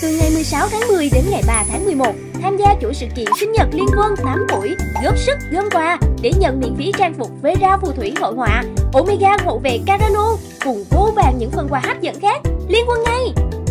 Từ ngày 16 tháng 10 đến ngày 3 tháng 11, tham gia chuỗi sự kiện sinh nhật Liên Quân 8 tuổi, góp sức gom quà để nhận miễn phí trang phục Vera phù thủy hội họa, Omega hậu vệ Carano cùng vô vàn những phần quà hấp dẫn khác. Liên Quân ngay!